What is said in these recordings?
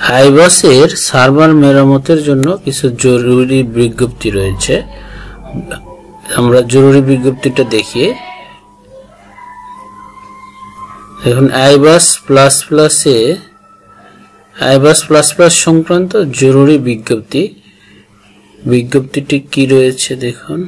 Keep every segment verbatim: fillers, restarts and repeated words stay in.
আইবাসের server মেরামতের জন্য কিছু জরুরি বিজ্ঞপ্তি রয়েছে। আমরা জরুরি বিজ্ঞপ্তিটা দেখি। এখন আইবাস প্লাস প্লাসে আইবাস প্লাস প্লাস সংক্রান্ত জরুরি বিজ্ঞপ্তি। বিজ্ঞপ্তিটি কি রয়েছে দেখুন।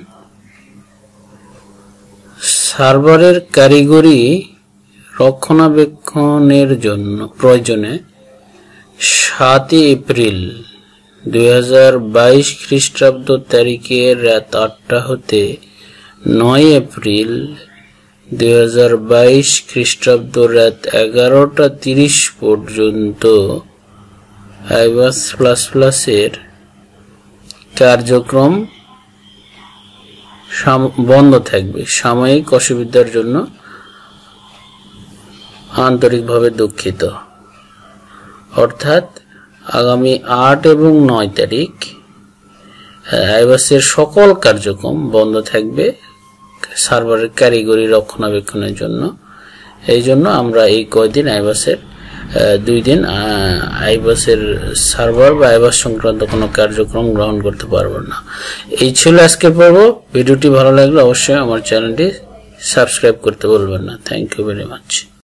সার্ভারের কারিগরি রক্ষণাবেক্ষণের জন্য প্রয়োজনে সাতই এপ্রিল দুই হাজার বাইশ খ্রিস্টাব্দ তারিখের রাত আটটা হতে নয় এপ্রিল দুই হাজার বাইশ খ্রিস্টাব্দ রাত এগারোটা তিরিশ পর্যন্ত আইবাস প্লাস প্লাসের কার্যক্রম বন্ধ থাকবে। সাময়িক অসুবিধার জন্য আন্তরিকভাবে দুঃখিত। অর্থাৎ আগামী আট এবং নয় তারিখ আইবাসের সকল কার্যক্রম বন্ধ থাকবে সার্ভারের কারিগরি রক্ষণাবেক্ষণের জন্য। এই জন্য আমরা এই কয়দিন আইবাসের দুই দিন আইবাসের সার্ভার বা আইবাস সংক্রান্ত কোনো কার্যক্রম গ্রহণ করতে পারবো না। এই ছিল আজকের পর্ব। ভিডিওটি ভালো লাগলে অবশ্যই আমার চ্যানেলটি সাবস্ক্রাইব করতে ভুলবেন না। Thank you very much.